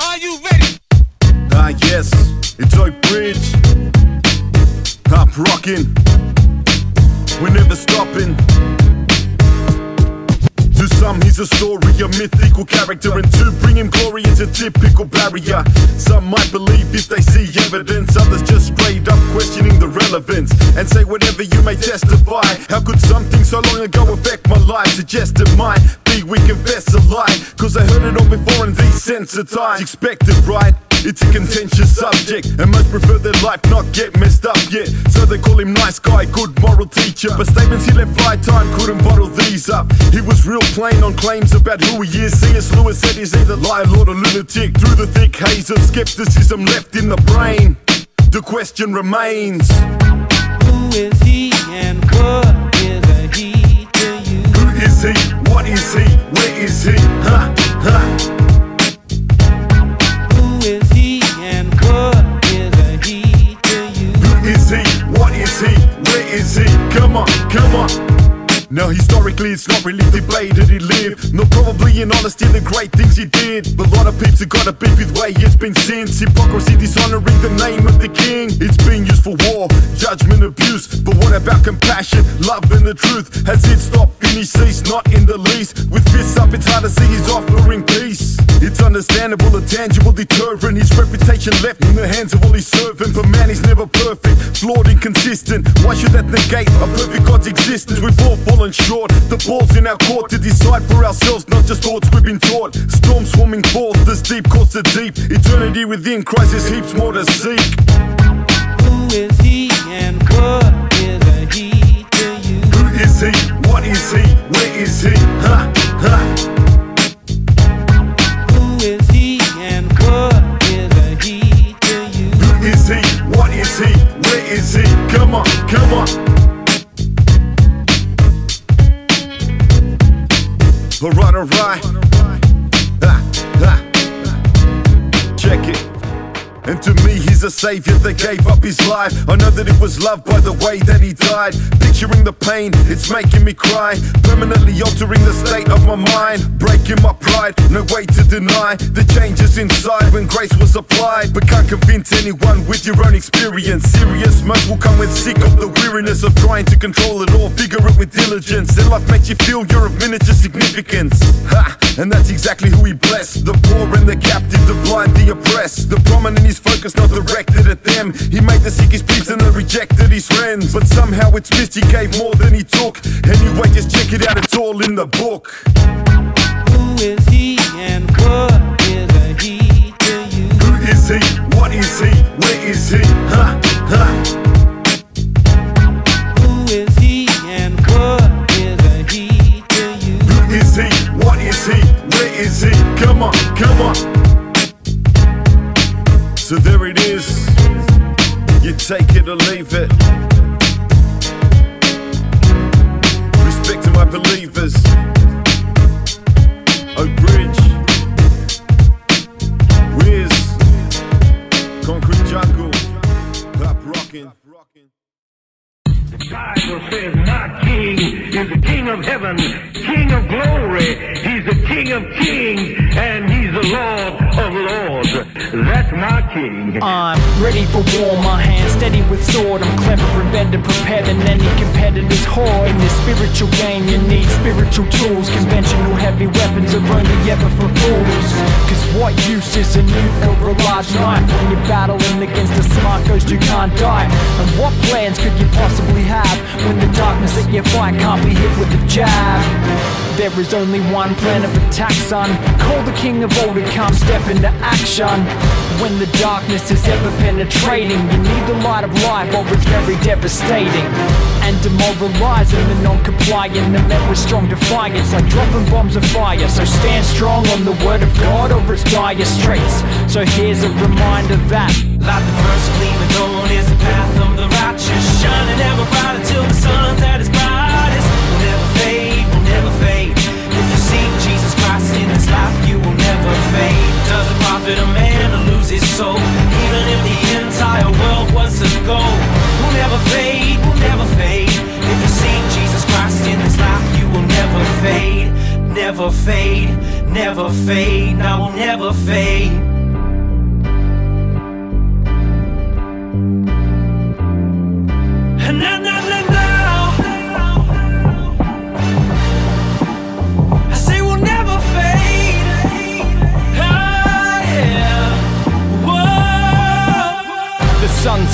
Are you ready? Yes, it's Oak Bridge. Up rocking, we're never stopping. To some he's a story, a mythical character, and to bring him glory is a typical barrier. Some might believe if they see evidence, others just straight up questioning the relevance and say whatever you may testify. How could something so long ago affect my life? Suggest it might be we confess a lie, cause I heard it all before and desensitized. Expected, right? It's a contentious subject, and most prefer their life not get messed up yet. So they call him nice guy, good moral teacher, but statements he let fly, time couldn't bottle these up. He was real plain on claims about who he is. C.S. Lewis said he's either liar, lord or lunatic. Through the thick haze of skepticism left in the brain, the question remains: who is he and what is a he to you? Who is he? What is he? Where is he? Ha, ha. Who is he and what is a he to you? Who is he? What is he? Where is he? Come on, come on. Now historically it's not really debated he lived, nor probably in honesty the great things he did. But a lot of peeps have got a beef with way it's been since. Hypocrisy dishonoring the name of the king. It's been used for war, judgment, abuse. But what about compassion, love and the truth? Has it stopped, finished, ceased? Not in the least. With fists up it's hard to see he's offering peace. It's understandable, a tangible deterrent. His reputation left in the hands of all his servants. But man, he's never perfect, flawed, inconsistent. Why should that negate a perfect God's existence? We've all fallen short. The ball's in our court to decide for ourselves, not just thoughts we've been taught. Storm swarming forth, this deep calls to deep. Eternity within Christ is heaps more to seek. Who is he and what is a he to you? Who is he? What is he? Where is he? Ha, ha. Who is he and what is a he to you? Who is he? What is he? Where is he? Come on, come on. Alright, alright. Check it. And to me he's a savior that gave up his life. I know that it was loved by the way that he died. Picturing the pain, it's making me cry. Permanently altering the state of my mind. Breaking my pride, no way to deny the changes inside when grace was applied. But can't convince anyone with your own experience. Serious, most will come when sick of the weariness of trying to control it all. Figure it with diligence, and life makes you feel you're of miniature significance. Ha! And that's exactly who he blessed. The poor and the captive, the blind, the oppressed. The prominent is focused, not directed at them. He made the sick his peeps and they rejected his friends. But somehow it's missed, he gave more than he took. Anyway, just check it out, it's all in the book. Who is he and what is a he to you? Who is he? What is he? Where is he? Ha, ha. Who is he and what is a he to you? Who is he? What is he? Where is he? Come on, come on. So there it is. You take it or leave it. Respect to my believers. Oak Bridge, Wiz, Concrete Jungle, Pop Rockin'. The Bible says my king is the king of heaven, king of glory. He's the king of kings, and he's the Lord of lords. That's my king. I'm ready for war, my hands steady with sword. I'm clever and better prepared than any competitor's horde. In this spiritual game you need spiritual tools. Conventional heavy weapons are only ever for fools. Cause what use is a nuke or a large knife when you're battling against a smart ghost you can't die? And what plans could you possibly have when the darkness that you fight can't be hit with a jab? There is only one plan of attack, son. Call the king of all to come step into action. When the darkness is ever penetrating, you need the light of life or it's very devastating. And demoralizing the non-compliant, and met with strong defiance like dropping bombs of fire. So stand strong on the word of God or it's dire straits. So here's a reminder that like the first gleam of dawn is the path of the righteous, shining ever brighter till the sun's at its brightest. Will never fade, will never fade. If you seek Jesus Christ in this life, you will never fade. Does it profit a man to lose his soul? Even if the entire world was to go, will never fade, will never fade. If you seek Jesus Christ in this life, you will never fade, never fade, never fade. I will never fade.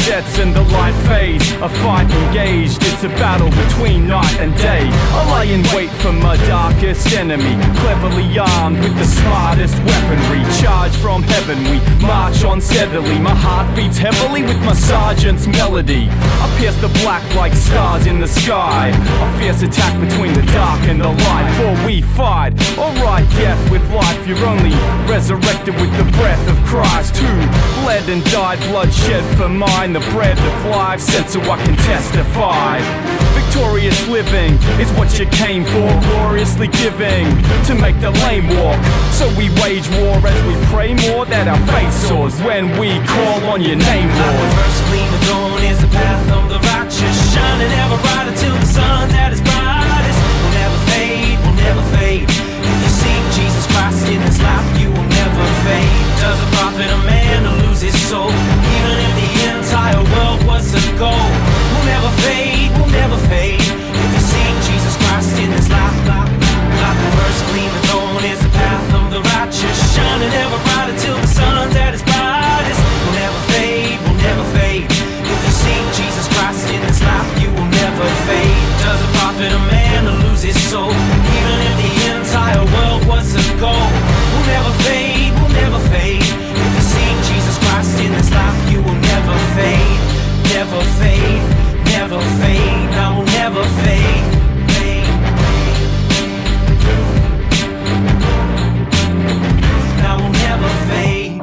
sets and the light fades. A fight engaged, it's a battle between night and day. I lie in wait for my darkest enemy, cleverly armed with the smartest weaponry. Charge from heaven, we march on steadily. My heart beats heavily with my sergeant's melody. I pierce the black like stars in the sky. A fierce attack between the dark and the light. For we fight, alright, death with life. You're only resurrected with the breath of Christ, who bled and died, blood shed for mine. The bread of life sent so I can testify. Victorious living is what you came for, gloriously giving to make the lame walk. So we wage war as we pray more, that our faith soars when we call on your name, Lord. Like the first gleam of dawn is the path of the righteous, shining ever brighter till the sun's at its brightest. We'll never fade, we'll never fade. If you seek Jesus Christ in this life, you will never fade. Does it profit a man to lose his soul, even if the entire world was to go? We'll never fade, we'll never fade. If you seek Jesus Christ in this life, like the first gleam of dawn is the path of the righteous, shining ever brighter till the sun's at its brightest. We'll never fade, we'll never fade. If you seek Jesus Christ in this life, you will never fade. Does it profit a man to lose his soul, even if the entire world was to go? We'll never fade, we'll never fade. If you seek Jesus Christ in this life, you will never fade, never fade, never fade. I will never fade. I will never fade.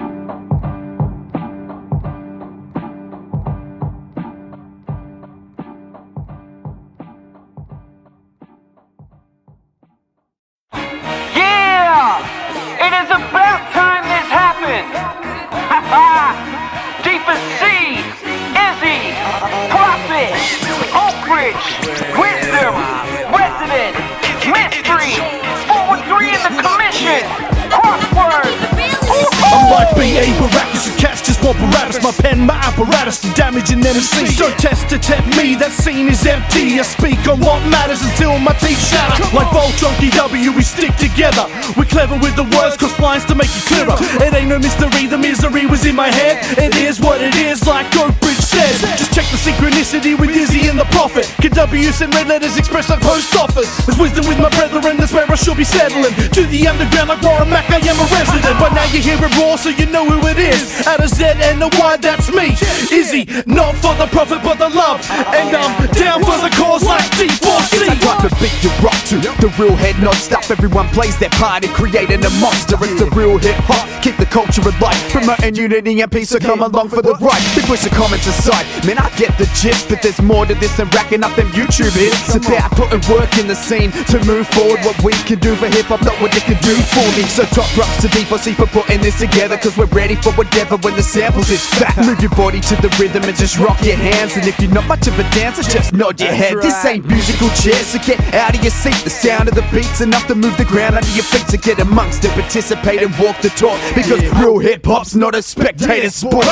It is about time this happened! Ha ha! Deeper Sea, Izzy, Prophet, Oakridge, Wisdom, Resident, Mystery, 413 in the Commission, Crossword! I'm like B.A. Baracus, you cats just want Barabbas. My pen, my apparatus, the damaging MC. Don't test to tempt me, that scene is empty. I speak on what matters until my teeth shatter. Like Voltron DW, we stick together. We're clever with the words, cross lines to make it clearer. It ain't no mystery, the misery was in my head. It is what it is, like Oakridge says. Just check the synchronicity with Izzy and the Prophet. KW send red letters expressed like post office. There's wisdom with my brethren, that's where I should be settling. To the underground like Warren Mac, I am a resident. But now you hear it raw, so you know who it is. At a Z and a Y, that's me. Izzy, not for the profit but the love. And I'm down for the cause like D4C. It's a type of beat you rock to, the real head nod stuff. Everyone plays their part in creating a monster. It's the real hip hop, keep the culture alive, promoting unity and peace, so come along for the ride. We push the comments aside, man I get the gist, but there's more to this than racking up them YouTube hits. It's about putting work in the scene to move forward. What we can do for hip hop, not what it can do for me. So top props to D4C for putting this together, cause we're ready for whatever when the samples is fat. Move your body to the rhythm and just rock your hands. And if you're not much of a dancer, just nod your head. This ain't musical chairs, so get out of your seat. The sound of the beat's enough to move the ground under your feet. So get amongst it, participate and walk the talk, because real hip hop's not a spectator sport.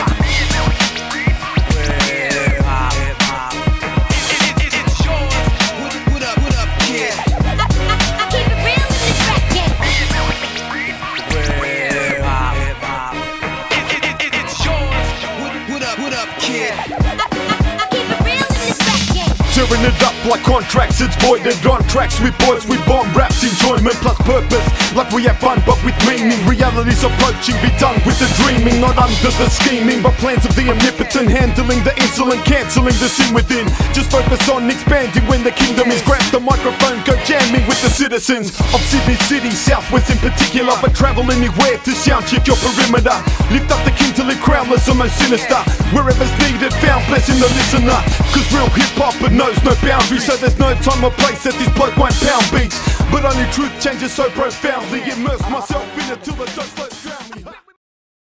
Tearing it up like contracts, it's voided on tracks with boys, we bomb raps, enjoyment plus purpose. Like we have fun but with meaning, reality's approaching, be done with the dreaming. Not under the scheming, but plans of the omnipotent, handling the insolent, cancelling the sin within. Just focus on expanding when the kingdom is. Grab the microphone, go jamming with the citizens of Sydney City, Southwest in particular. But travel anywhere to sound check your perimeter. Lift up the king till it crownless, almost sinister. Wherever's needed, found blessing the listener. Cause real hip-hop it knows no boundaries, so there's no time or place that this bloke won't pound beats. But only truth changes so profoundly, immerse myself in it till the dust flows.